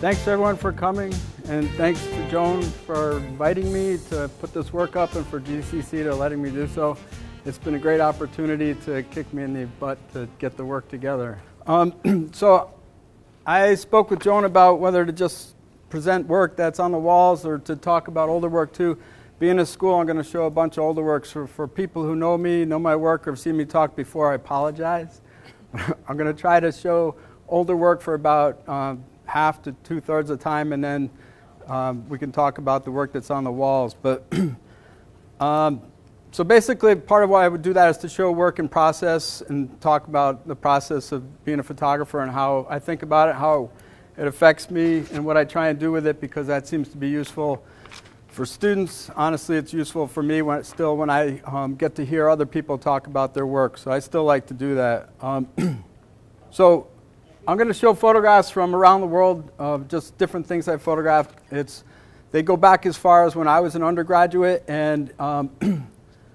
Thanks everyone for coming, and thanks to Joan for inviting me to put this work up and for GCC to letting me do so. It's been a great opportunity to kick me in the butt to get the work together. So I spoke with Joan about whether to just present work that's on the walls or to talk about older work too. Being a school, I'm going to show a bunch of older works. For people who know me, know my work, or have seen me talk before, I apologize. I'm going to try to show older work for about half to two-thirds of the time, and then we can talk about the work that's on the walls. But so basically, part of why I would do that is to show work in process and talk about the process of being a photographer and how I think about it, how it affects me, and what I try and do with it, because that seems to be useful for students. Honestly, it's useful for me when I get to hear other people talk about their work. So I still like to do that. So I'm going to show photographs from around the world of just different things I photographed. They go back as far as when I was an undergraduate, and I'm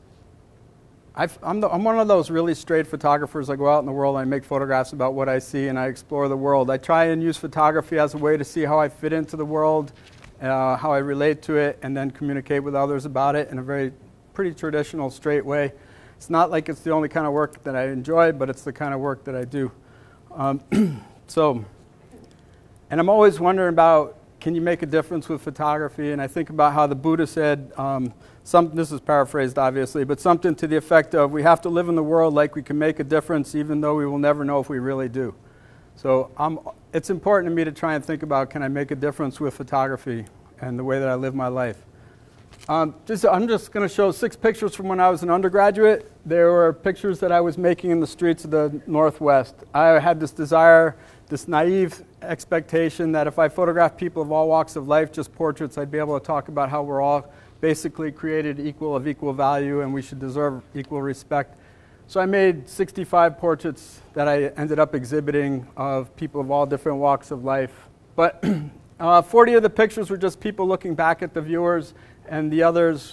one of those really straight photographers. I go out in the world and I make photographs about what I see, and I explore the world. I try and use photography as a way to see how I fit into the world, how I relate to it, and then communicate with others about it in a pretty traditional, straight way. It's not like it's the only kind of work that I enjoy, but it's the kind of work that I do. And I'm always wondering about, can you make a difference with photography? And I think about how the Buddha said, this is paraphrased obviously, but something to the effect of, we have to live in the world like we can make a difference, even though we will never know if we really do. So it's important to me to try and think about, can I make a difference with photography and the way that I live my life? I'm just going to show 6 pictures from when I was an undergraduate. There were pictures that I was making in the streets of the Northwest. I had this desire, this naive expectation that if I photographed people of all walks of life, just portraits, I'd be able to talk about how we're all basically created equal, of equal value, and we should deserve equal respect. So I made 65 portraits that I ended up exhibiting of people of all different walks of life. But 40 of the pictures were just people looking back at the viewers, and the others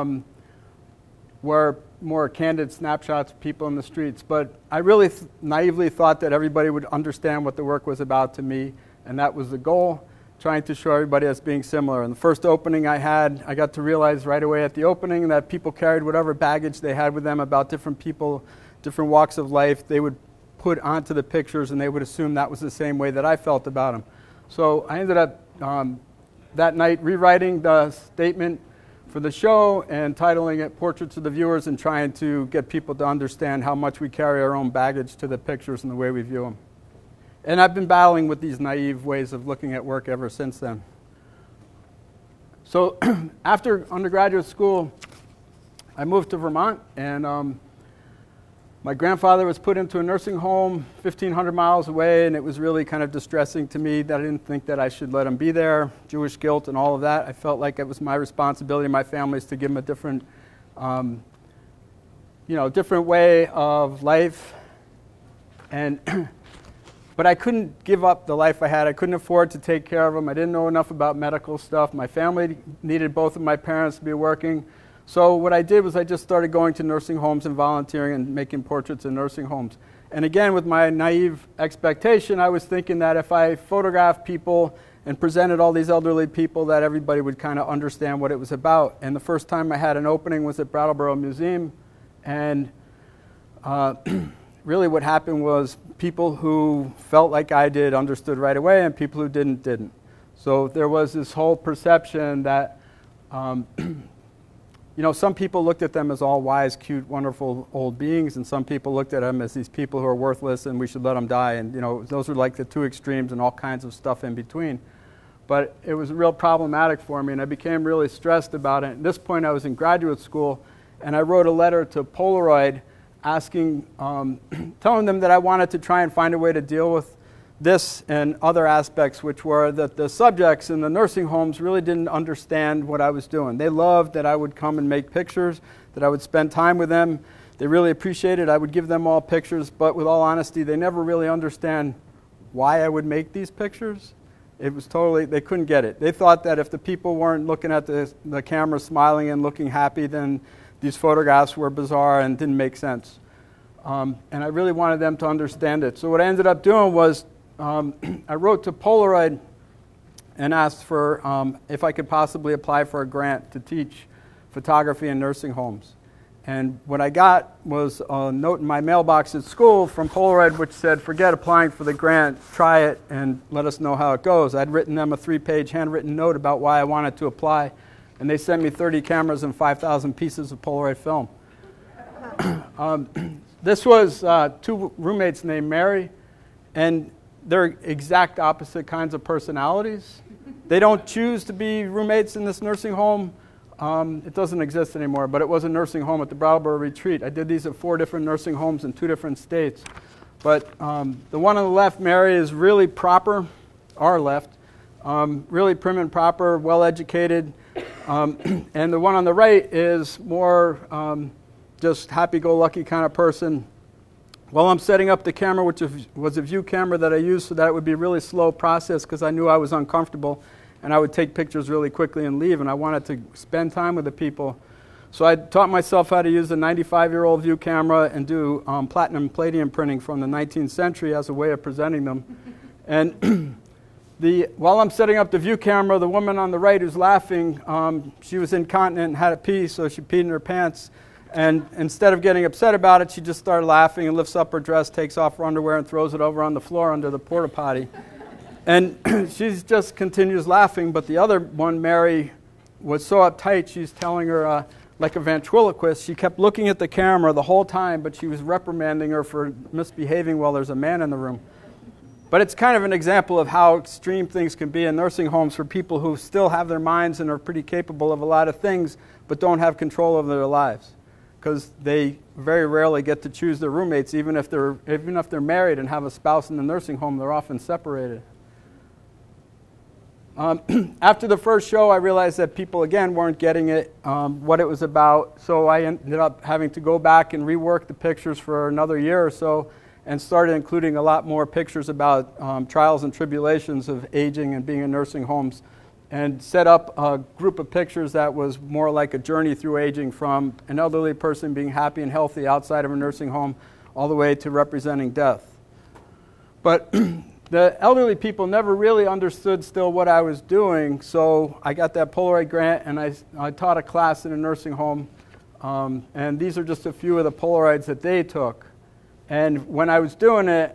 were more candid snapshots of people in the streets. But I really naively thought that everybody would understand what the work was about to me, and that was the goal, trying to show everybody as being similar. In the first opening I had, I got to realize right away at the opening that people carried whatever baggage they had with them about different people, different walks of life, they would put onto the pictures, and they would assume that was the same way that I felt about them. So I ended up that night rewriting the statement for the show and titling it Portraits of the Viewers, and trying to get people to understand how much we carry our own baggage to the pictures and the way we view them. And I've been battling with these naive ways of looking at work ever since then. So after undergraduate school, I moved to Vermont, and my grandfather was put into a nursing home 1,500 miles away, and it was really kind of distressing to me that I didn't think that I should let him be there. Jewish guilt and all of that. I felt like it was my responsibility, my family's, to give him a different, different way of life. But I couldn't give up the life I had. I couldn't afford to take care of him. I didn't know enough about medical stuff. My family needed both of my parents to be working. So what I did was I just started going to nursing homes and volunteering and making portraits in nursing homes. And again, with my naive expectation, I was thinking that if I photographed people and presented all these elderly people, that everybody would kind of understand what it was about. And the first time I had an opening was at Brattleboro Museum. And really what happened was people who felt like I did understood right away, and people who didn't. So there was this whole perception that some people looked at them as all wise, cute, wonderful old beings, and some people looked at them as these people who are worthless and we should let them die. And those were like the two extremes, and all kinds of stuff in between. But it was real problematic for me, and I became really stressed about it. At this point, I was in graduate school, and I wrote a letter to Polaroid asking, telling them that I wanted to try and find a way to deal with this and other aspects, which were that the subjects in the nursing homes really didn't understand what I was doing. They loved that I would come and make pictures, that I would spend time with them. They really appreciated it. I would give them all pictures, but with all honesty, they never really understand why I would make these pictures. It was they couldn't get it. They thought that if the people weren't looking at the camera smiling and looking happy, then these photographs were bizarre and didn't make sense. And I really wanted them to understand it. So what I ended up doing was I wrote to Polaroid and asked for if I could possibly apply for a grant to teach photography in nursing homes. And what I got was a note in my mailbox at school from Polaroid which said, forget applying for the grant, try it and let us know how it goes. I'd written them a 3-page handwritten note about why I wanted to apply, and they sent me 30 cameras and 5,000 pieces of Polaroid film. This was 2 roommates named Mary, and they're exact opposite kinds of personalities. They don't choose to be roommates in this nursing home. It doesn't exist anymore, but it was a nursing home at the Marlboro Retreat. I did these at 4 different nursing homes in 2 different states. But the one on the left, Mary, is really proper, our left, really prim and proper, well-educated. And the one on the right is more just happy-go-lucky kind of person. While I'm setting up the camera, which was a view camera that I used so that it would be a really slow process because I knew I was uncomfortable, and I would take pictures really quickly and leave, and I wanted to spend time with the people. So I taught myself how to use a 95-year-old view camera and do platinum palladium printing from the 19th century as a way of presenting them. And while I'm setting up the view camera, the woman on the right who's laughing, she was incontinent and had to pee, so she peed in her pants. And instead of getting upset about it, she just started laughing and lifts up her dress, takes off her underwear, and throws it over on the floor under the porta potty. And she just continues laughing, but the other one, Mary, was so uptight, she's telling her, like a ventriloquist, she kept looking at the camera the whole time, but she was reprimanding her for misbehaving while there's a man in the room. But it's kind of an example of how extreme things can be in nursing homes for people who still have their minds and are pretty capable of a lot of things, but don't have control over their lives. Because they very rarely get to choose their roommates, even if they're married and have a spouse in the nursing home, they're often separated. After the first show, I realized that people, again, weren't getting it, what it was about. So I ended up having to go back and rework the pictures for another year or so and started including a lot more pictures about trials and tribulations of aging and being in nursing homes, and set up a group of pictures that was more like a journey through aging, from an elderly person being happy and healthy outside of a nursing home all the way to representing death. But the elderly people never really understood still what I was doing, so I got that Polaroid grant and I taught a class in a nursing home, and these are just a few of the Polaroids that they took. And when I was doing it,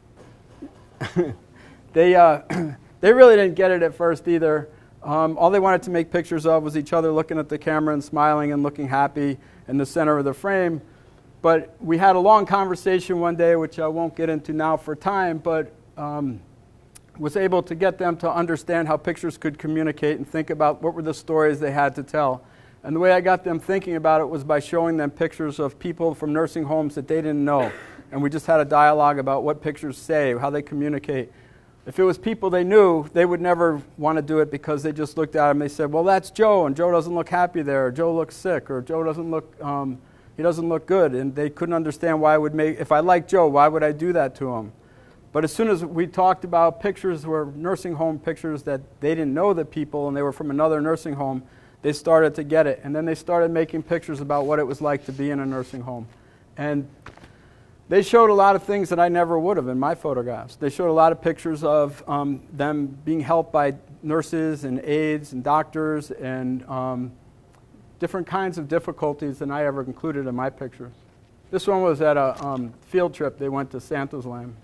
they really didn't get it at first either. All they wanted to make pictures of was each other looking at the camera and smiling and looking happy in the center of the frame. But we had a long conversation one day, which I won't get into now for time, but was able to get them to understand how pictures could communicate and think about what were the stories they had to tell. And the way I got them thinking about it was by showing them pictures of people from nursing homes that they didn't know. And we just had a dialogue about what pictures say, how they communicate. If it was people they knew, they would never want to do it because they just looked at him and they said, well, that's Joe, and Joe doesn't look happy there, or Joe looks sick, or Joe doesn't look, he doesn't look good. And they couldn't understand why I would if I liked Joe, why would I do that to him? But as soon as we talked about pictures were nursing home pictures that they didn't know the people and they were from another nursing home, they started to get it. And then they started making pictures about what it was like to be in a nursing home. And they showed a lot of things that I never would have in my photographs. They showed a lot of pictures of them being helped by nurses and aides and doctors and different kinds of difficulties than I ever included in my pictures. This one was at a field trip. They went to Santa's Land.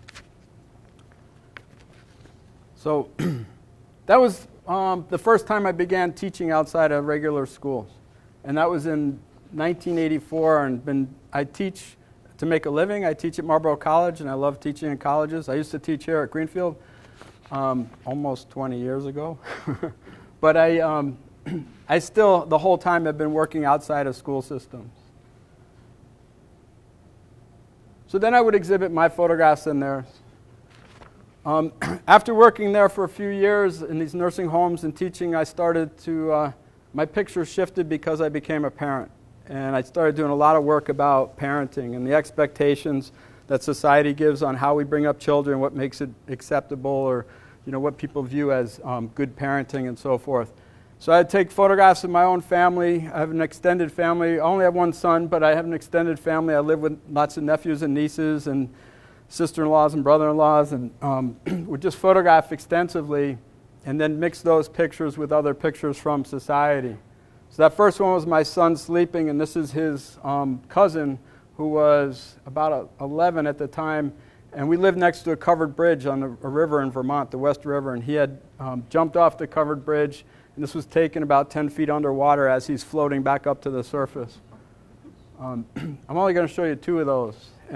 So that was the first time I began teaching outside of regular schools. And that was in 1984. And I teach to make a living. I teach at Marlboro College, and I love teaching in colleges. I used to teach here at Greenfield almost 20 years ago. But I still, the whole time, have been working outside of school systems. So then I would exhibit my photographs in there. After working there for a few years in these nursing homes and teaching, I started to, my pictures shifted because I became a parent. And I started doing a lot of work about parenting and the expectations that society gives on how we bring up children, what makes it acceptable, or what people view as good parenting and so forth. So I'd take photographs of my own family. I have an extended family. I only have one son, but I have an extended family. I live with lots of nephews and nieces and sister-in-laws and brother-in-laws, and would just photograph extensively and then mix those pictures with other pictures from society. So that first one was my son sleeping, and this is his cousin, who was about 11 at the time, and we lived next to a covered bridge on a river in Vermont, the West River, and he had jumped off the covered bridge, and this was taken about 10 feet underwater as he's floating back up to the surface. I'm only going to show you 2 of those,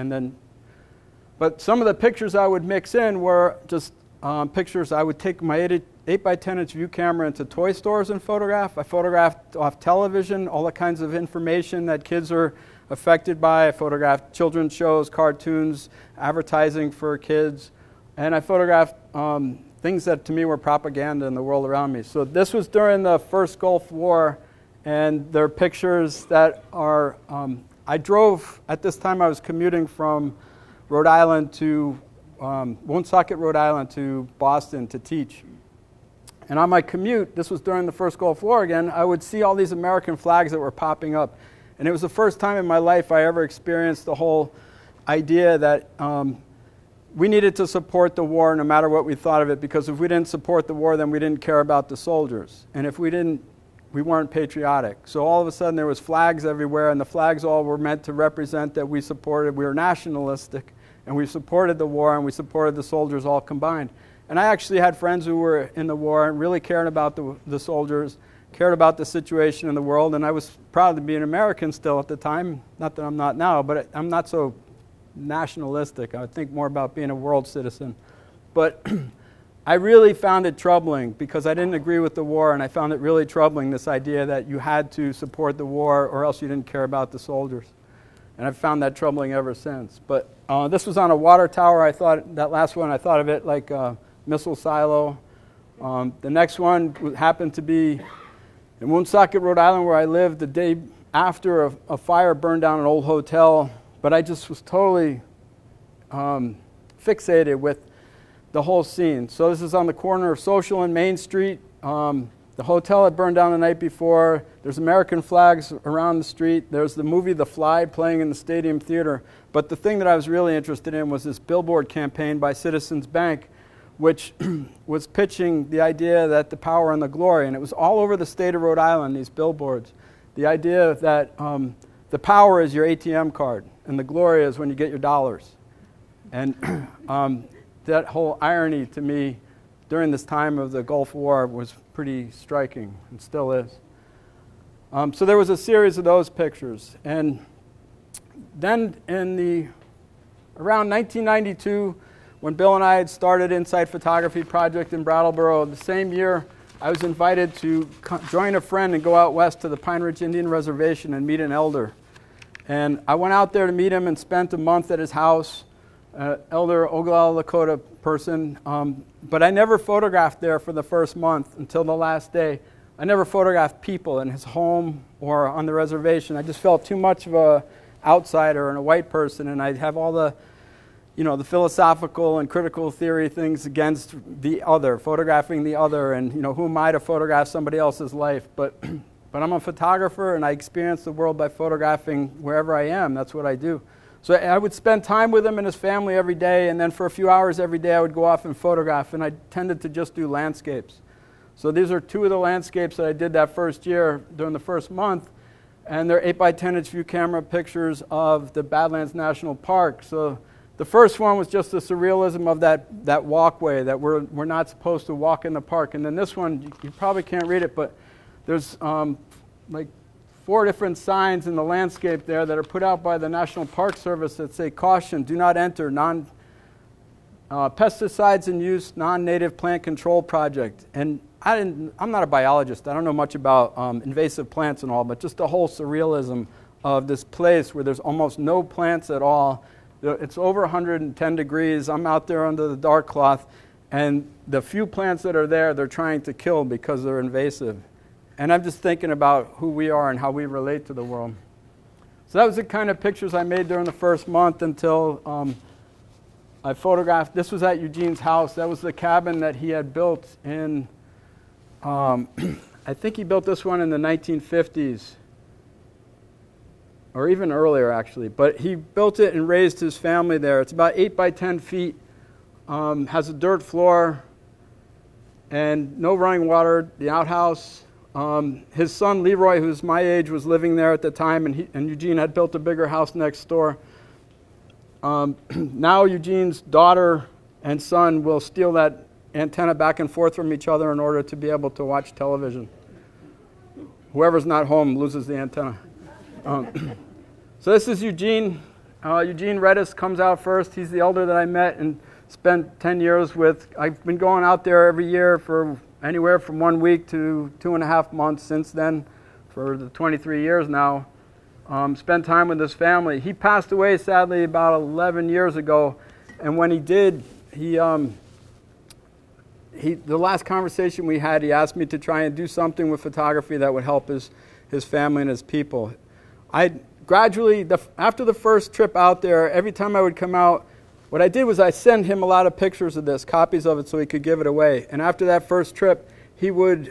but some of the pictures I would mix in were just pictures. I would take my 8 by 10 inch view camera into toy stores and photograph. I photographed off television, all the kinds of information that kids are affected by. I photographed children's shows, cartoons, advertising for kids, and I photographed things that to me were propaganda in the world around me. So this was during the first Gulf War, and there are pictures that are, I drove, at this time I was commuting from Rhode Island to, Woonsocket, Rhode Island to Boston to teach. And on my commute, this was during the first Gulf War again, I would see all these American flags that were popping up. And it was the first time in my life I ever experienced the whole idea that we needed to support the war no matter what we thought of it, because if we didn't support the war, then we didn't care about the soldiers. And if we didn't, we weren't patriotic. So all of a sudden there was flags everywhere, and the flags all were meant to represent that we were nationalistic, and we supported the war, and we supported the soldiers all combined. And I actually had friends who were in the war and really cared about the soldiers, cared about the situation in the world, and I was proud to be an American still at the time. Not that I'm not now, but I'm not so nationalistic. I think more about being a world citizen. But I really found it troubling because I didn't agree with the war, and I found it really troubling, this idea that you had to support the war or else you didn't care about the soldiers. And I've found that troubling ever since. But this was on a water tower. I thought, that last one, I thought of it like a missile silo. The next one happened to be in Woonsocket, Rhode Island, where I lived, the day after a fire burned down an old hotel. But I just was totally fixated with the whole scene. So this is on the corner of Social and Main Street. The hotel had burned down the night before. There's American flags around the street. There's the movie The Fly playing in the Stadium Theater. But the thing that I was really interested in was this billboard campaign by Citizens Bank, which was pitching the idea that the power and the glory, and it was all over the state of Rhode Island, these billboards. The idea that the power is your ATM card, and the glory is when you get your dollars. And that whole irony to me during this time of the Gulf War was pretty striking, and still is. So there was a series of those pictures. And then around 1992, when Bill and I had started Inside Photography Project in Brattleboro, the same year I was invited to join a friend and go out west to the Pine Ridge Indian Reservation and meet an elder. And I went out there to meet him and spent a month at his house, elder Oglala Lakota person. But I never photographed there for the first month until the last day. I never photographed people in his home or on the reservation. I just felt too much of an outsider and a white person, and I'd have all the the philosophical and critical theory things against the other, photographing the other, and who am I to photograph somebody else's life? But I'm a photographer, and I experience the world by photographing wherever I am. That's what I do. So I would spend time with him and his family every day, and then for a few hours every day I would go off and photograph, and I tended to just do landscapes. So these are 2 of the landscapes that I did that first year during the first month, and they're 8 by 10 inch view camera pictures of the Badlands National Park. So the first one was just the surrealism of that walkway, that we're not supposed to walk in the park. And then this one, you probably can't read it, but there's like 4 different signs in the landscape there that are put out by the National Park Service that say, "Caution, do not enter, pesticides in use, non-native plant control project." And I'm not a biologist. I don't know much about invasive plants and all, but just the whole surrealism of this place where there's almost no plants at all. It's over 110 degrees. I'm out there under the dark cloth, and the few plants that are there, they're trying to kill because they're invasive. And I'm just thinking about who we are and how we relate to the world. So that was the kind of pictures I made during the first month until I photographed. This was at Eugene's house. That was the cabin that he had built in, I think he built this one in the 1950s. Or even earlier, actually. But he built it and raised his family there. It's about 8 by 10 feet, has a dirt floor, and no running water, the outhouse. His son Leroy, who's my age, was living there at the time, and Eugene had built a bigger house next door. Now Eugene's daughter and son will steal that antenna back and forth from each other in order to be able to watch television. Whoever's not home loses the antenna. So this is Eugene. Eugene Redis comes out first. He's the elder that I met and spent 10 years with. I've been going out there every year for anywhere from 1 week to 2.5 months since then, for the 23 years now. Spent time with his family. He passed away, sadly, about 11 years ago. And when he did, the last conversation we had, he asked me to try and do something with photography that would help his family and his people. I gradually, after the first trip out there, every time I would come out, what I did was I sent him a lot of pictures of this, copies of it, so he could give it away. And after that first trip, he would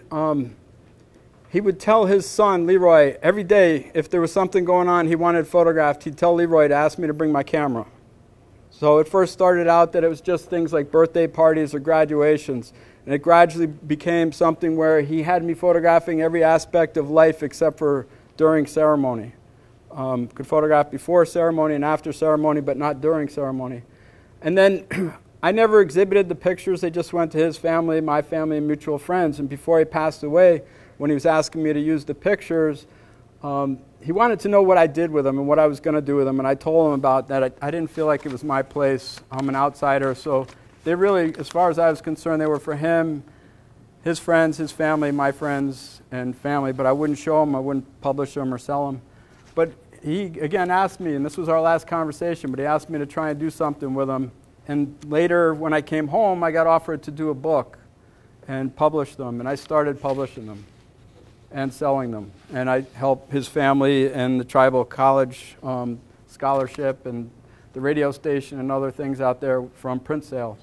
tell his son, Leroy, every day, if there was something going on he wanted photographed, he'd tell Leroy to ask me to bring my camera. So it first started out that it was just things like birthday parties or graduations. And it gradually became something where he had me photographing every aspect of life except for during ceremony. Could photograph before ceremony and after ceremony, but not during ceremony. And then I never exhibited the pictures. They just went to his family, my family, and mutual friends. And before he passed away, when he was asking me to use the pictures, he wanted to know what I did with them and what I was going to do with them. And I told him about that. I didn't feel like it was my place. I'm an outsider. So they really, as far as I was concerned, they were for him, his friends, his family, my friends and family. But I wouldn't show them. I wouldn't publish them or sell them. But he, again, asked me, and this was our last conversation, but he asked me to try and do something with them. And later, when I came home, I got offered to do a book and publish them. And I started publishing them and selling them. And I helped his family and the tribal college scholarship and the radio station and other things out there from print sales.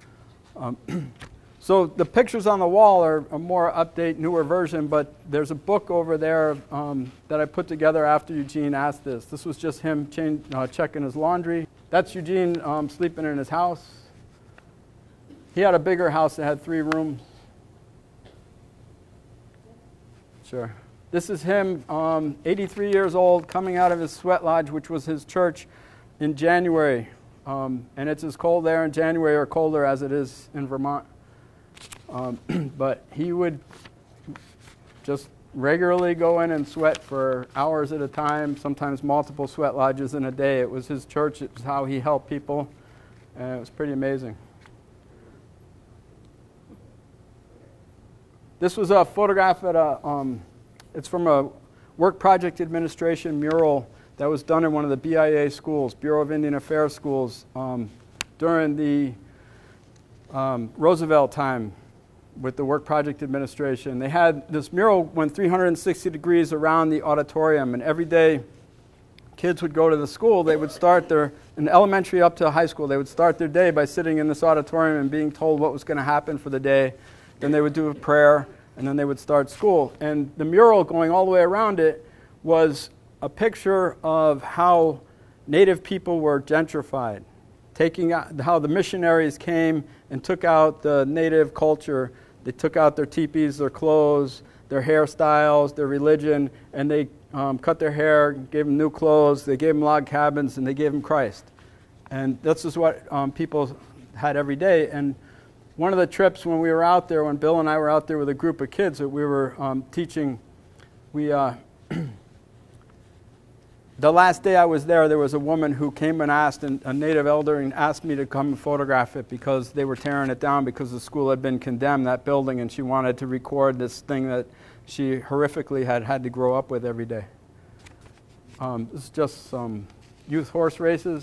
So the pictures on the wall are a more update, newer version, but there's a book over there that I put together after Eugene asked this. This was just him checking his laundry. That's Eugene sleeping in his house. He had a bigger house that had 3 rooms. Sure. This is him, 83 years old, coming out of his sweat lodge, which was his church, in January. And it's as cold there in January or colder as it is in Vermont. But he would just regularly go in and sweat for hours at a time, sometimes multiple sweat lodges in a day. It was his church. It was how he helped people. And it was pretty amazing. This was a photograph at it's from a Work Project Administration mural that was done in one of the BIA schools, Bureau of Indian Affairs schools, during the Roosevelt time with the Work Project Administration. They had this mural went 360 degrees around the auditorium, and every day kids would go to the school. They would start in elementary up to high school, they would start their day by sitting in this auditorium and being told what was going to happen for the day. Then they would do a prayer, and then they would start school. And the mural going all the way around it was a picture of how Native people were gentrified, taking out how the missionaries came and took out the Native culture. They took out their teepees, their clothes, their hairstyles, their religion, and they cut their hair, gave them new clothes, they gave them log cabins, and they gave them Christ. And this is what people had every day. And one of the trips when we were out there, when Bill and I were out there with a group of kids that we were teaching, the last day I was there was a woman who came and asked, a native elder, and asked me to come and photograph it because they were tearing it down because the school had been condemned, that building, and she wanted to record this thing that she horrifically had to grow up with every day. This is just some youth horse races.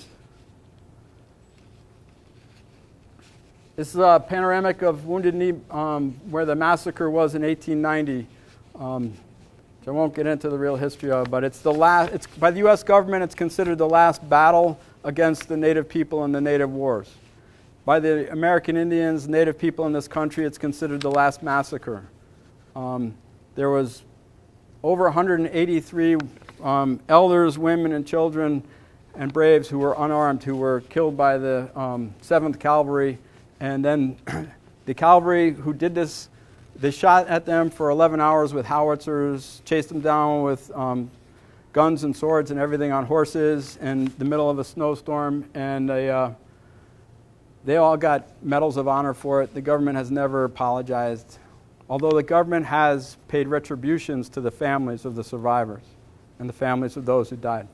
This is a panoramic of Wounded Knee where the massacre was in 1890. I won't get into the real history of it, but it's by the U.S. government, it's considered the last battle against the Native people in the Native Wars. By the American Indians, Native people in this country, it's considered the last massacre. There was over 183 elders, women, and children and braves who were unarmed, who were killed by the 7th Cavalry, and then The cavalry who did this, they shot at them for 11 hours with howitzers, chased them down with guns and swords and everything on horses in the middle of a snowstorm, and they all got medals of honor for it. The government has never apologized, although the government has paid retributions to the families of the survivors and the families of those who died.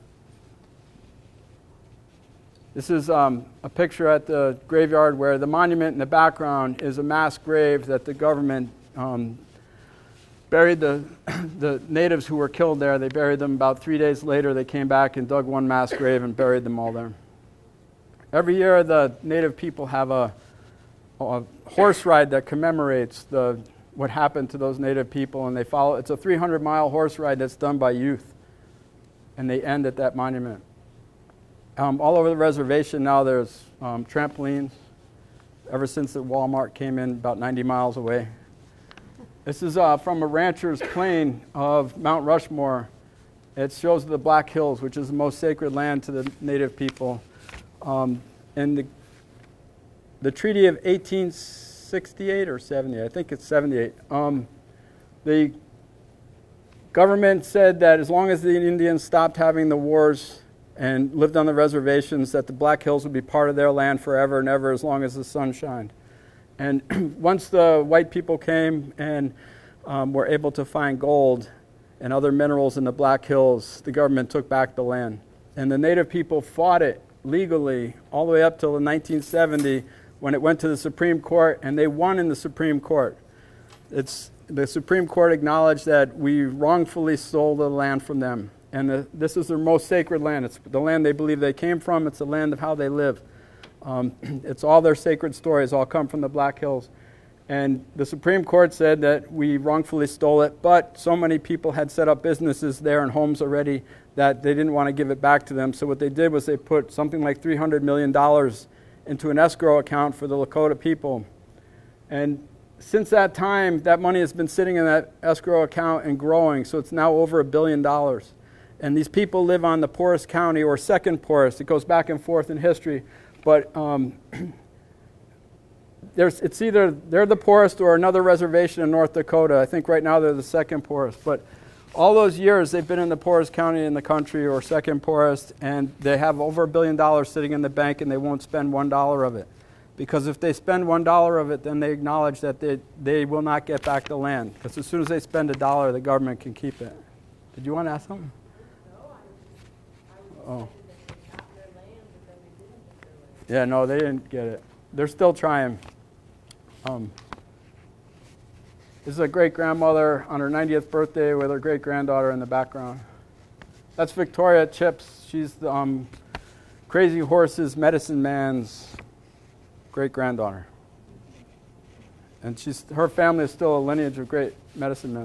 This is a picture at the graveyard where the monument in the background is a mass grave that the government buried the natives who were killed there. They buried them about 3 days later. They came back and dug one mass grave and buried them all there. Every year the native people have a horse ride that commemorates what happened to those native people, and they follow. It's a 300-mile horse ride that's done by youth, and they end at that monument. All over the reservation now there's trampolines. Ever since the Walmart came in about 90 miles away. This is from a rancher's plane of Mount Rushmore. It shows the Black Hills, which is the most sacred land to the native people. In the Treaty of 1868 or 78, I think it's 78, the government said that as long as the Indians stopped having the wars and lived on the reservations, that the Black Hills would be part of their land forever and ever as long as the sun shined. And once the white people came and were able to find gold and other minerals in the Black Hills, the government took back the land. And the native people fought it legally all the way up till 1970 when it went to the Supreme Court, and they won in the Supreme Court. The Supreme Court acknowledged that we wrongfully stole the land from them. And this is their most sacred land. It's the land they believe they came from. It's the land of how they live. It's all their sacred stories all come from the Black Hills. And the Supreme Court said that we wrongfully stole it, but so many people had set up businesses there and homes already that they didn't want to give it back to them. So what they did was they put something like $300 million into an escrow account for the Lakota people. And since that time, that money has been sitting in that escrow account and growing, so it's now over $1 billion. And these people live on the poorest county, or second poorest. It goes back and forth in history. But it's either they're the poorest or another reservation in North Dakota. I think right now they're the second poorest. But all those years they've been in the poorest county in the country, or second poorest, and they have over $1 billion sitting in the bank, and they won't spend $1 of it. Because if they spend $1 of it, then they acknowledge that they will not get back the land. Because as soon as they spend $1, the government can keep it. Did you want to ask something? Oh. Yeah, no, they didn't get it. They're still trying. This is a great-grandmother on her 90th birthday with her great-granddaughter in the background. That's Victoria Chips. She's the Crazy Horse's Medicine Man's great-granddaughter. And her family is still a lineage of great medicine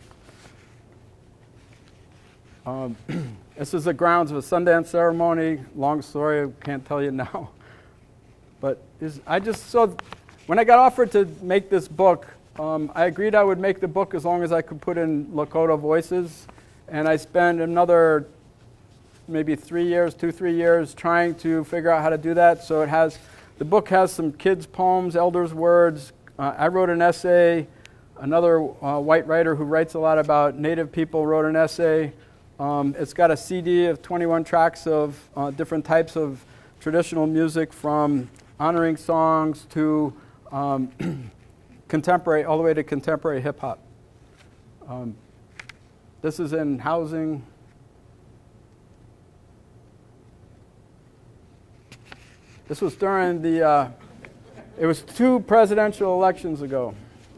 men. This is the grounds of a Sundance ceremony. Long story, can't tell you now. But when I got offered to make this book, I agreed I would make the book as long as I could put in Lakota voices. And I spent another maybe 3 years trying to figure out how to do that. So the book has some kids' poems, elders' words. I wrote an essay. Another white writer who writes a lot about Native people wrote an essay. It's got a CD of 21 tracks of different types of traditional music, from honoring songs to contemporary, all the way to contemporary hip-hop. This is in housing. This was during it was 2 presidential elections ago.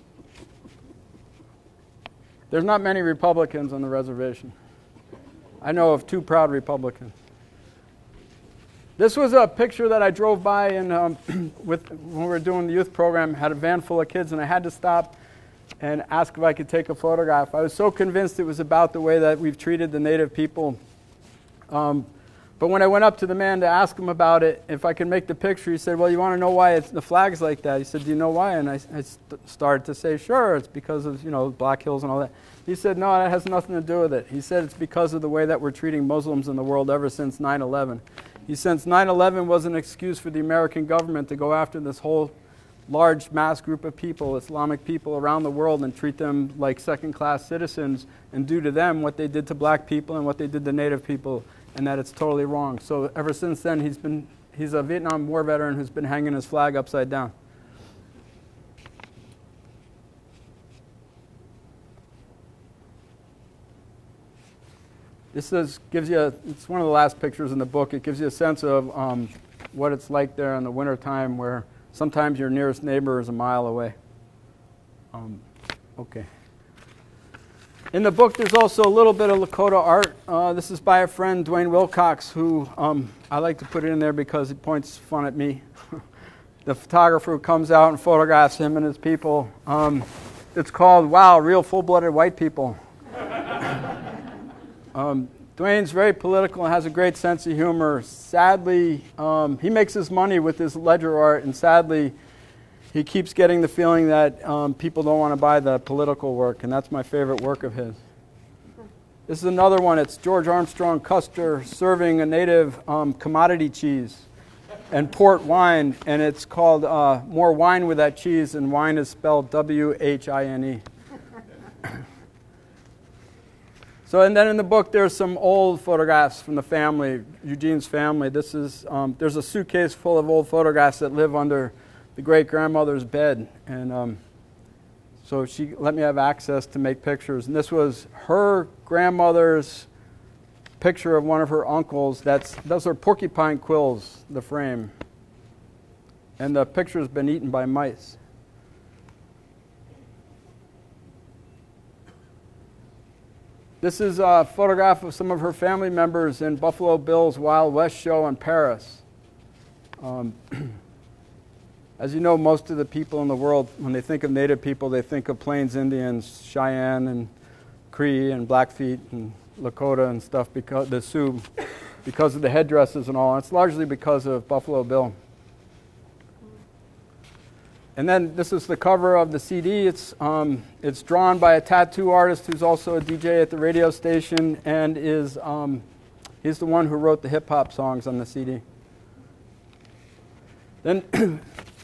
There's not many Republicans on the reservation. I know of 2 proud Republicans. This was a picture that I drove by when we were doing the youth program. Had a van full of kids, and I had to stop and ask if I could take a photograph. I was so convinced it was about the way that we've treated the Native people. But when I went up to the man to ask him about it, if I could make the picture, he said, "Well, you want to know why the flag's like that?" He said, "Do you know why?" And I started to say, "Sure, it's because of Black Hills and all that." He said, "No, that has nothing to do with it." He said, "It's because of the way that we're treating Muslims in the world ever since 9/11. He said 9/11 was an excuse for the American government to go after this whole large mass group of people, Islamic people around the world, and treat them like second-class citizens and do to them what they did to black people and what they did to Native people, and that it's totally wrong. So ever since then, he's a Vietnam War veteran who's been hanging his flag upside down. This gives you it's one of the last pictures in the book. It gives you a sense of what it's like there in the wintertime, where sometimes your nearest neighbor is a mile away. Okay. In the book, there's also a little bit of Lakota art. This is by a friend, John Willis, who I like to put it in there because he points fun at me. The photographer who comes out and photographs him and his people. It's called, Wow, Real Full-Blooded White People. Dwayne's very political and has a great sense of humor. Sadly, he makes his money with his ledger art, and sadly, he keeps getting the feeling that people don't want to buy the political work, and that's my favorite work of his. This is another one. It's George Armstrong Custer serving a native commodity cheese and port wine, and it's called More Wine with That Cheese, and wine is spelled W-H-I-N-E. So, and then in the book, there's some old photographs from the family, Eugene's family. This is, there's a suitcase full of old photographs that live under the great-grandmother's bed. And so she let me have access to make pictures. And this was her grandmother's picture of one of her uncles. Those are porcupine quills, the frame. And the picture's been eaten by mice. This is a photograph of some of her family members in Buffalo Bill's Wild West show in Paris. As you know, most of the people in the world, when they think of Native people, they think of Plains Indians, Cheyenne and Cree and Blackfeet and Lakota and stuff, because the Sioux, because of the headdresses and all. And it's largely because of Buffalo Bill. And then this is the cover of the CD. It's drawn by a tattoo artist who's also a DJ at the radio station, and he's the one who wrote the hip-hop songs on the CD. Then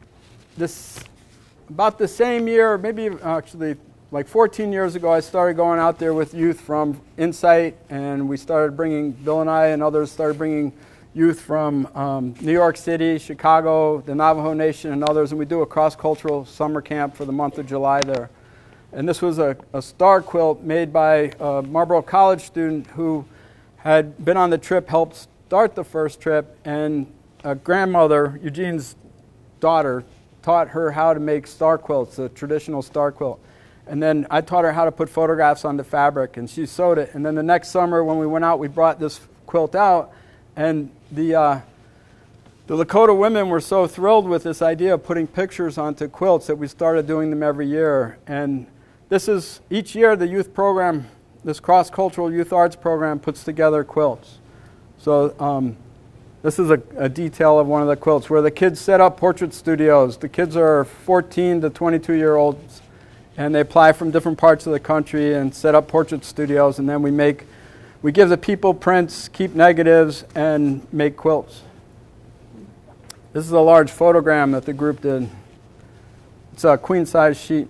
about the same year, maybe actually like 14 years ago, I started going out there with youth from Insight, and we started bringing, Bill and I and others started bringing youth from New York City, Chicago, the Navajo Nation, and others, and we do a cross-cultural summer camp for the month of July there. And this was a star quilt made by a Marlboro College student who had been on the trip, helped start the first trip, and a grandmother, Eugene's daughter, taught her how to make star quilts, a traditional star quilt. And then I taught her how to put photographs on the fabric, and she sewed it. And then the next summer when we went out, we brought this quilt out, and the Lakota women were so thrilled with this idea of putting pictures onto quilts that we started doing them every year. And this is, each year the youth program, this cross-cultural youth arts program puts together quilts. So this is a detail of one of the quilts where the kids set up portrait studios. The kids are 14 to 22-year-olds, and they apply from different parts of the country and set up portrait studios, and then we give the people prints, keep negatives, and make quilts. This is a large photogram that the group did. It's a queen-size sheet.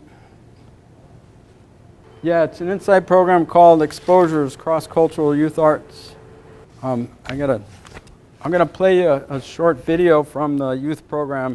Yeah, it's an Insight program called Exposures, Cross-Cultural Youth Arts. I'm gonna play a short video from the youth program.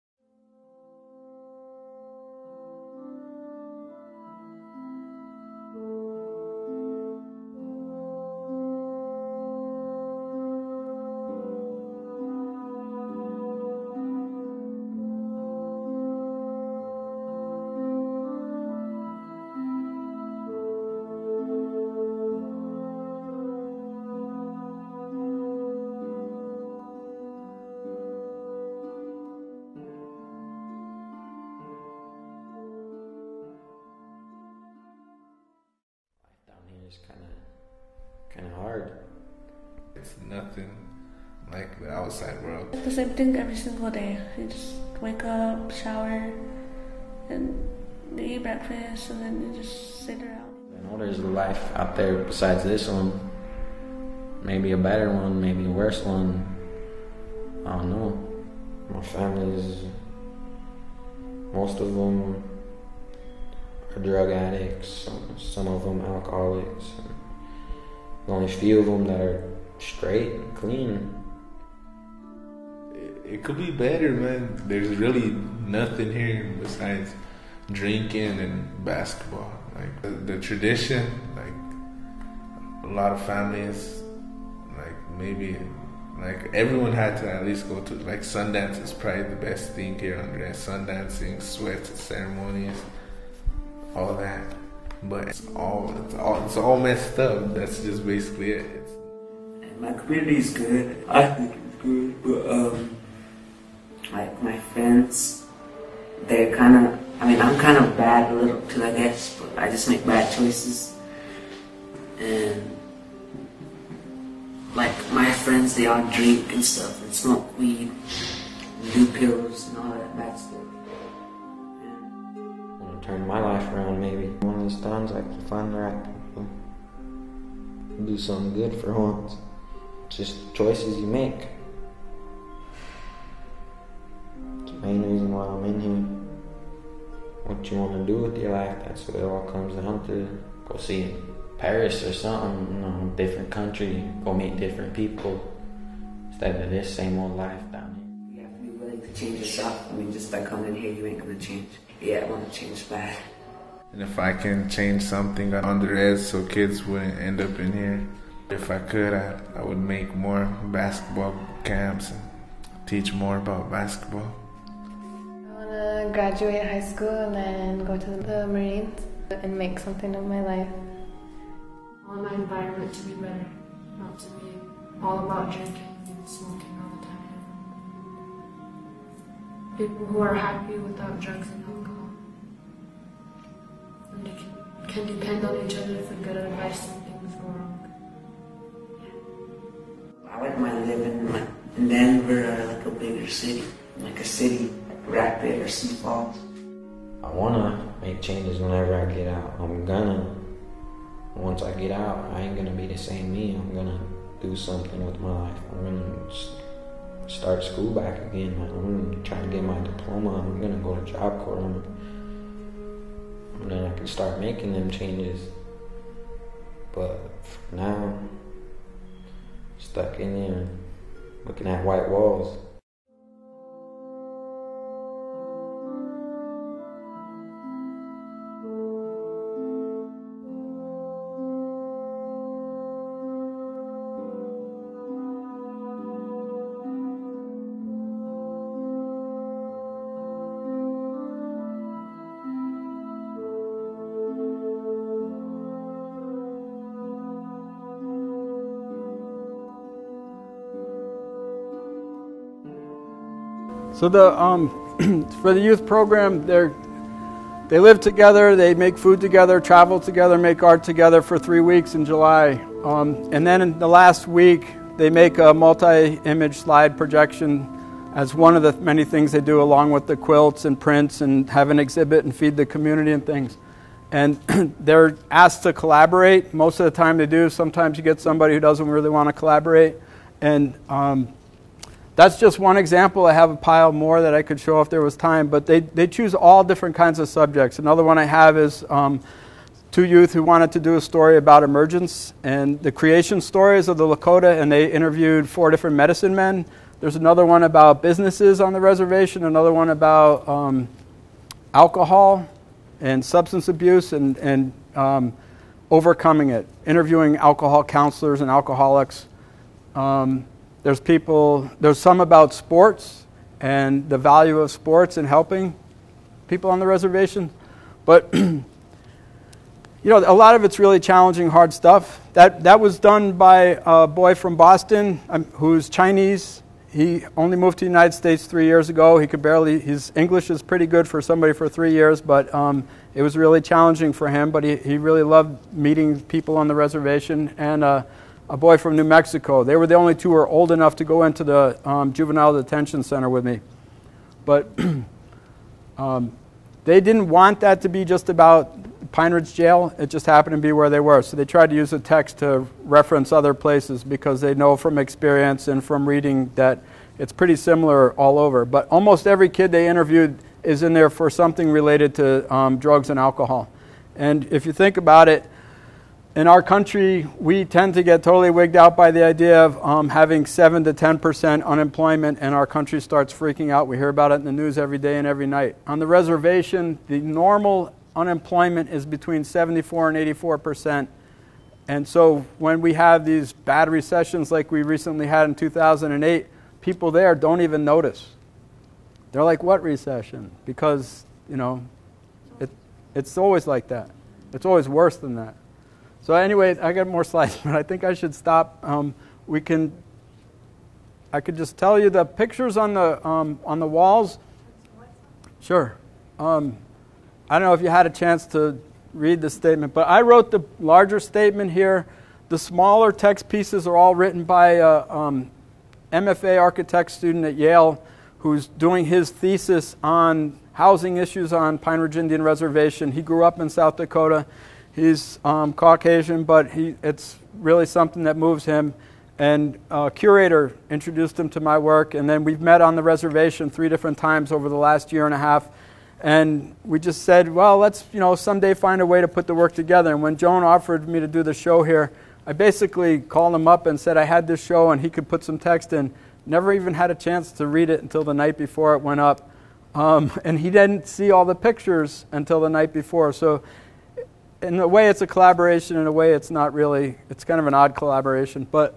It's kind of hard. It's nothing like the outside world. The same thing every single day. You just wake up, shower, and you eat breakfast, and then you just sit around. I know there's a life out there besides this one. Maybe a better one, maybe a worse one. I don't know. My family is Most of them are drug addicts, some of them alcoholics. There's only a few of them that are straight and clean. It could be better, man. There's really nothing here besides drinking and basketball. Like the tradition, like a lot of families, like maybe, like everyone had to at least go to, like Sundance is probably the best thing here under that. Sundancing, sweats, ceremonies, all that. But it's all messed up. That's just basically it. My community is good. I think it's good, but like my friends, they're kind of, I mean, I'm kind of bad a little too, I guess, but I just make bad choices. And like my friends, they all drink and stuff and smoke weed and do pills and all that bad stuff. I'm gonna turn my life around maybe. One of these times I can find the right people. Do something good for once. Just choices you make. It's the main reason why I'm in here. What you want to do with your life, that's what it all comes down to. Go see Paris or something, you know, different country, go meet different people, instead of this same old life down here. You have to be willing to change yourself. I mean, just by coming here, you ain't gonna change. Yeah, I want to change bad. And if I can change something on the res so kids wouldn't end up in here, if I could, I would make more basketball camps and teach more about basketball. I want to graduate high school and then go to the Marines and make something of my life. I want my environment to be better, not to be all about drinking and smoking all the time. People who are happy without drugs and alcohol. And they can depend on each other for good advice when things go wrong. I wouldn't mind living in Denver or like a bigger city, like a city like Rapid or Sioux Falls. I wanna make changes whenever I get out. I'm gonna. Once I get out, I ain't gonna be the same me. I'm gonna do something with my life. I'm gonna start school back again. I'm gonna try to get my diploma. I'm gonna go to Job Corps. And then I can start making them changes. But for now, stuck in there, looking at white walls. So for the youth program, they live together, they make food together, travel together, make art together for 3 weeks in July. And then in the last week, they make a multi-image slide projection as one of the many things they do, along with the quilts and prints and have an exhibit and feed the community and things. And they're asked to collaborate. Most of the time they do. Sometimes you get somebody who doesn't really want to collaborate. And that's just one example. I have a pile more that I could show if there was time, but they choose all different kinds of subjects. Another one I have is 2 youth who wanted to do a story about emergence and the creation stories of the Lakota, and they interviewed 4 different medicine men. There's another one about businesses on the reservation, another one about alcohol and substance abuse and overcoming it, interviewing alcohol counselors and alcoholics. There's some about sports and the value of sports and helping people on the reservation. But, you know, a lot of it's really challenging, hard stuff. That was done by a boy from Boston who's Chinese. He only moved to the United States 3 years ago. His English is pretty good for somebody for 3 years, but it was really challenging for him. But he really loved meeting people on the reservation. And a boy from New Mexico. They were the only 2 who were old enough to go into the juvenile detention center with me. But they didn't want that to be just about Pine Ridge Jail. It just happened to be where they were. So they tried to use the text to reference other places because they know from experience and from reading that it's pretty similar all over. But almost every kid they interviewed is in there for something related to drugs and alcohol. And if you think about it, in our country, we tend to get totally wigged out by the idea of having 7 to 10% unemployment, and our country starts freaking out. We hear about it in the news every day and every night. On the reservation, the normal unemployment is between 74 and 84%. And so when we have these bad recessions like we recently had in 2008, people there don't even notice. They're like, what recession? Because, it's always like that. It's always worse than that. So anyway, I got more slides, but I think I should stop. I could just tell you the pictures on the walls. Sure. I don't know if you had a chance to read the statement, but I wrote the larger statement here. The smaller text pieces are all written by a MFA architect student at Yale who's doing his thesis on housing issues on Pine Ridge Indian Reservation. He grew up in South Dakota. He's Caucasian, but it's really something that moves him. And a curator introduced him to my work, and then we've met on the reservation 3 different times over the last year and a half. And we just said, well, let's someday find a way to put the work together. And when Joan offered me to do the show here, I basically called him up and said I had this show and he could put some text in. Never even had a chance to read it until the night before it went up. And he didn't see all the pictures until the night before. So in a way, it's a collaboration. In a way, it's not really. It's kind of an odd collaboration. But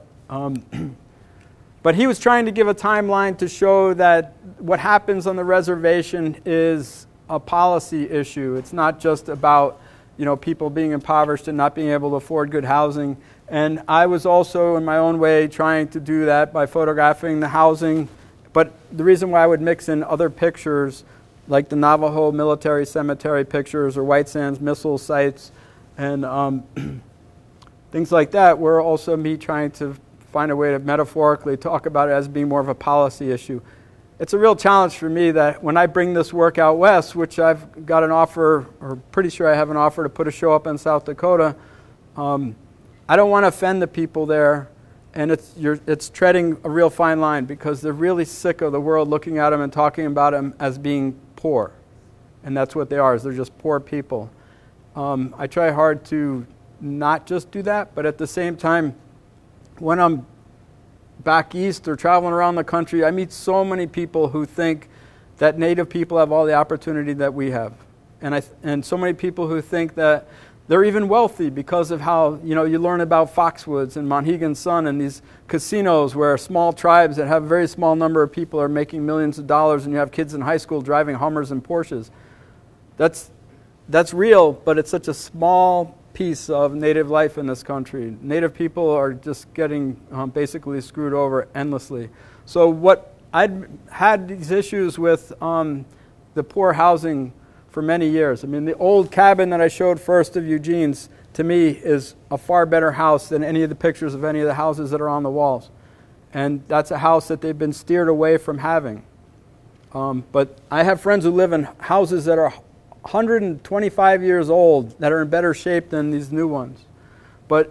he was trying to give a timeline to show that what happens on the reservation is a policy issue. It's not just about people being impoverished and not being able to afford good housing. And I was also, in my own way, trying to do that by photographing the housing. But the reason why I would mix in other pictures, like the Navajo military cemetery pictures or White Sands missile sites and things like that, were also me trying to find a way to metaphorically talk about it as being more of a policy issue. It's a real challenge for me that when I bring this work out west, which I've got an offer, or pretty sure I have an offer to put a show up in South Dakota, I don't want to offend the people there, and it's treading a real fine line because they're really sick of the world looking at them and talking about them as being poor, and that's what they are, is they're just poor people. I try hard to not just do that, but at the same time, when I'm back east or traveling around the country, I meet so many people who think that Native people have all the opportunity that we have. And so many people who think that they're even wealthy because of how, you learn about Foxwoods and Mohegan Sun and these casinos where small tribes that have a very small number of people are making millions of dollars, and you have kids in high school driving Hummers and Porsches. That's real, but it's such a small piece of Native life in this country. Native people are just getting basically screwed over endlessly. So what I'd had these issues with the poor housing for many years. I mean, the old cabin that I showed first of Eugene's, to me, is a far better house than any of the pictures of any of the houses that are on the walls. And that's a house that they've been steered away from having. But I have friends who live in houses that are 125 years old that are in better shape than these new ones. But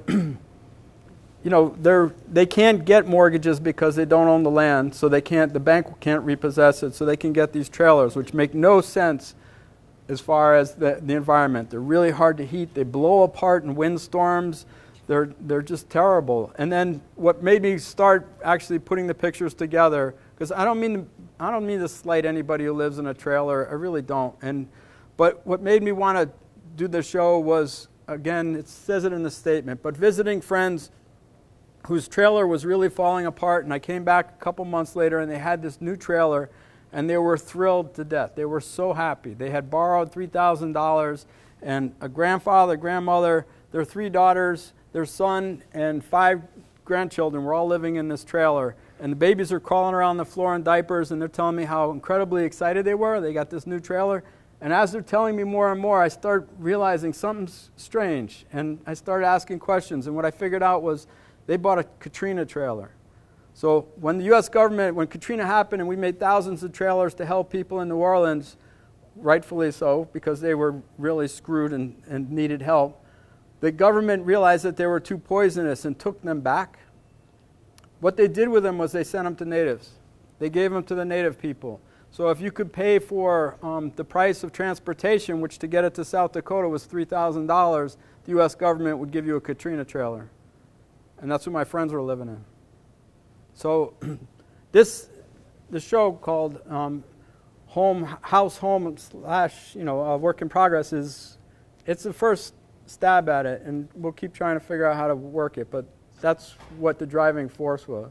they can't get mortgages because they don't own the land, so the bank can't repossess it, so they can get these trailers, which make no sense as far as the environment. They're really hard to heat. They blow apart in windstorms. They're just terrible. And then what made me start actually putting the pictures together, because I don't mean to slight anybody who lives in a trailer. I really don't. But what made me want to do the show was, again, it says it in the statement, but visiting friends whose trailer was really falling apart, and I came back a couple months later and they had this new trailer, and they were thrilled to death. They were so happy. They had borrowed $3,000, and a grandfather, grandmother, their 3 daughters, their son, and 5 grandchildren were all living in this trailer. And the babies are crawling around the floor in diapers, and they're telling me how incredibly excited they were. They got this new trailer. And as they're telling me more and more, I start realizing something's strange. And I started asking questions. And what I figured out was they bought a Katrina trailer. So when the U.S. government, when Katrina happened and we made thousands of trailers to help people in New Orleans, rightfully so, because they were really screwed and needed help, the government realized that they were too poisonous and took them back. What they did with them was they sent them to natives. They gave them to the native people. So if you could pay for the price of transportation, which to get it to South Dakota was $3,000, the U.S. government would give you a Katrina trailer. And that's what my friends were living in. So this show called House Home / Work in Progress it's the first stab at it, and we'll keep trying to figure out how to work it, but that's what the driving force was.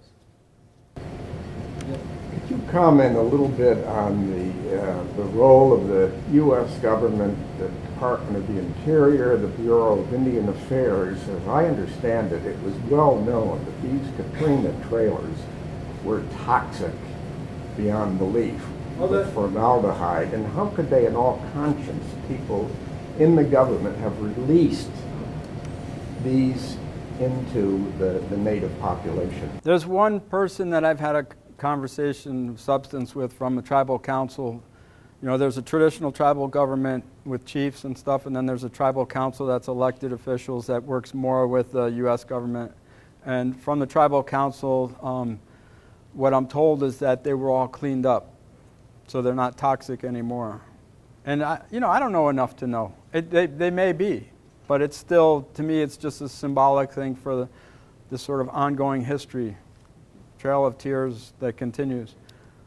Could you comment a little bit on the role of the U.S. government, the Department of the Interior, the Bureau of Indian Affairs? As I understand it, it was well known that these Katrina trailers were toxic beyond belief with formaldehyde. And how could they, in all conscience, people in the government have released these into the native population? There's one person that I've had a conversation of substance with from the tribal council. There's a traditional tribal government with chiefs and stuff, and then there's a tribal council that's elected officials that works more with the U.S. government. And from the tribal council, what I'm told is that they were all cleaned up, so they're not toxic anymore. And I don't know enough to know. They may be, but it's still, to me, it's just a symbolic thing for this sort of ongoing history, trail of tears that continues.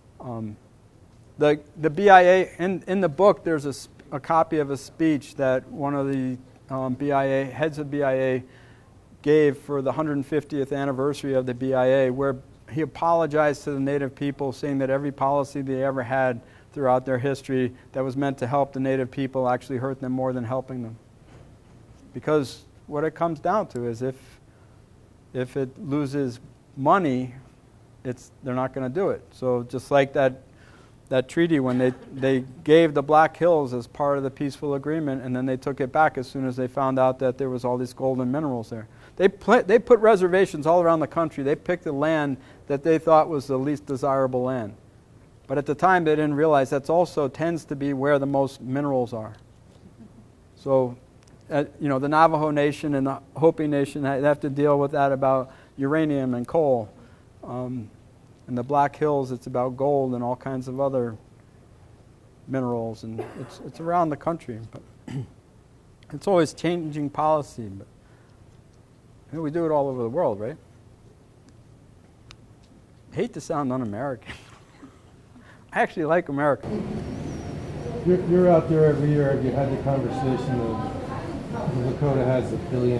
The BIA, in the book, there's a copy of a speech that one of the heads of BIA gave for the 150th anniversary of the BIA, where he apologized to the Native people, saying that every policy they ever had throughout their history that was meant to help the Native people actually hurt them more than helping them. Because what it comes down to is if it loses money, they're not going to do it. So just like that treaty when they gave the Black Hills as part of the peaceful agreement, and then they took it back as soon as they found out that there was all these golden minerals there. They put reservations all around the country. They picked the land that they thought was the least desirable land. But at the time, they didn't realize that's also tends to be where the most minerals are. So, the Navajo Nation and the Hopi Nation, they have to deal with that about uranium and coal. In the Black Hills, it's about gold and all kinds of other minerals, and it's around the country. But it's always changing policy. But we do it all over the world, right? I hate to sound un-American. I actually like America. You're out there every year. Have you had the conversation of the Lakota has $1 billion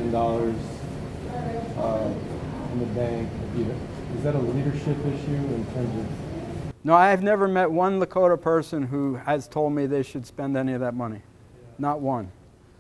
in the bank? Is that a leadership issue in terms of? No, I've never met one Lakota person who has told me they should spend any of that money. Not one.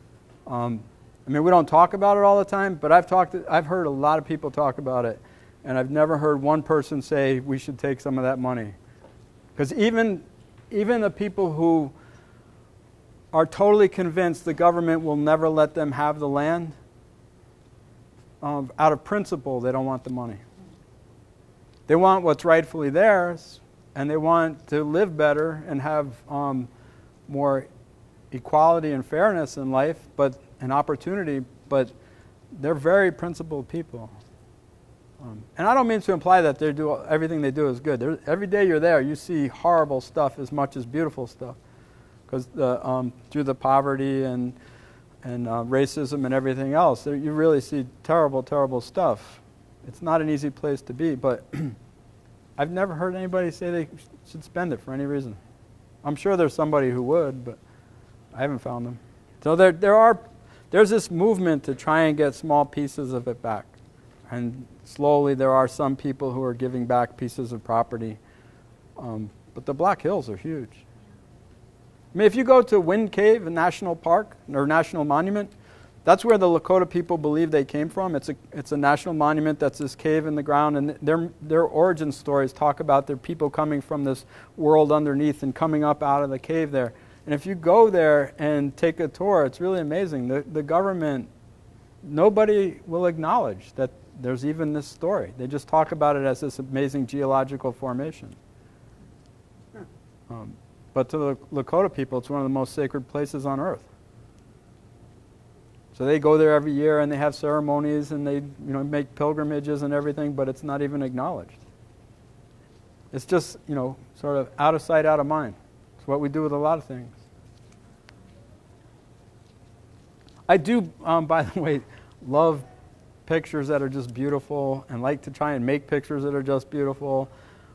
We don't talk about it all the time, but I've heard a lot of people talk about it, and I've never heard one person say we should take some of that money. Because even the people who are totally convinced the government will never let them have the land, out of principle, they don't want the money. They want what's rightfully theirs, and they want to live better and have more equality and fairness in life, and opportunity, but they're very principled people. And I don't mean to imply that everything they do is good. Every day you're there, you see horrible stuff as much as beautiful stuff, because through the poverty and racism and everything else, you really see terrible, terrible stuff. It's not an easy place to be, but I've never heard anybody say they should spend it for any reason. I'm sure there's somebody who would, but I haven't found them. So there's this movement to try and get small pieces of it back. And slowly there are some people who are giving back pieces of property. But the Black Hills are huge. If you go to Wind Cave, a national park or national monument, that's where the Lakota people believe they came from. It's a national monument that's this cave in the ground, and their origin stories talk about their people coming from this world underneath and coming up out of the cave there. And if you go there and take a tour, it's really amazing. The government, nobody will acknowledge that there's even this story. They just talk about it as this amazing geological formation. But to the Lakota people, it's one of the most sacred places on earth. So they go there every year and they have ceremonies and they make pilgrimages and everything, but it's not even acknowledged. It's just, sort of out of sight, out of mind. It's what we do with a lot of things. I do, by the way, love pictures that are just beautiful and like to try and make pictures that are just beautiful.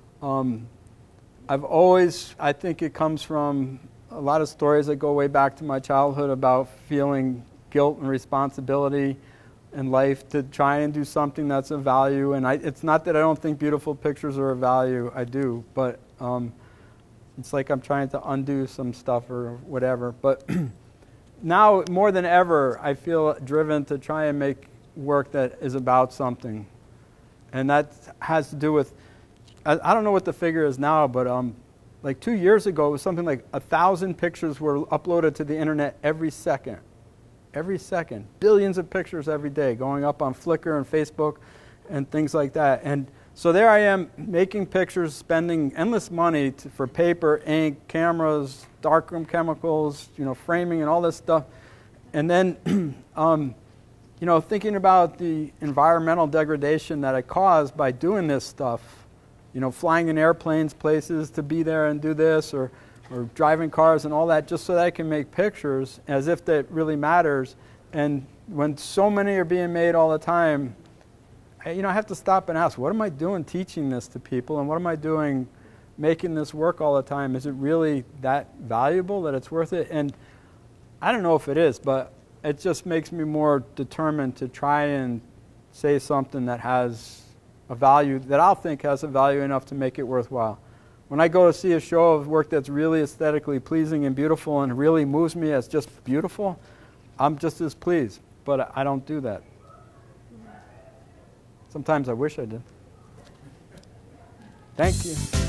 I've always, I think it comes from a lot of stories that go way back to my childhood about feeling guilt and responsibility in life to try and do something that's of value. And it's not that I don't think beautiful pictures are of value, I do, but it's like I'm trying to undo some stuff or whatever. But now, more than ever, I feel driven to try and make work that is about something. And that has to do with, I don't know what the figure is now, but like 2 years ago, it was something like 1,000 pictures were uploaded to the internet every second. Every second. Billions of pictures every day going up on Flickr and Facebook and things like that. And so there I am making pictures, spending endless money for paper, ink, cameras, darkroom chemicals, framing and all this stuff. And then, thinking about the environmental degradation that I caused by doing this stuff, flying in airplanes places to be there and do this, or driving cars and all that, just so that I can make pictures as if that really matters. And when so many are being made all the time, I have to stop and ask, what am I doing teaching this to people, and what am I doing making this work all the time? Is it really that valuable that it's worth it? And I don't know if it is, but it just makes me more determined to try and say something that has a value, that I'll think has a value enough to make it worthwhile. When I go to see a show of work that's really aesthetically pleasing and beautiful and really moves me as just beautiful, I'm just as pleased, but I don't do that. Sometimes I wish I did. Thank you.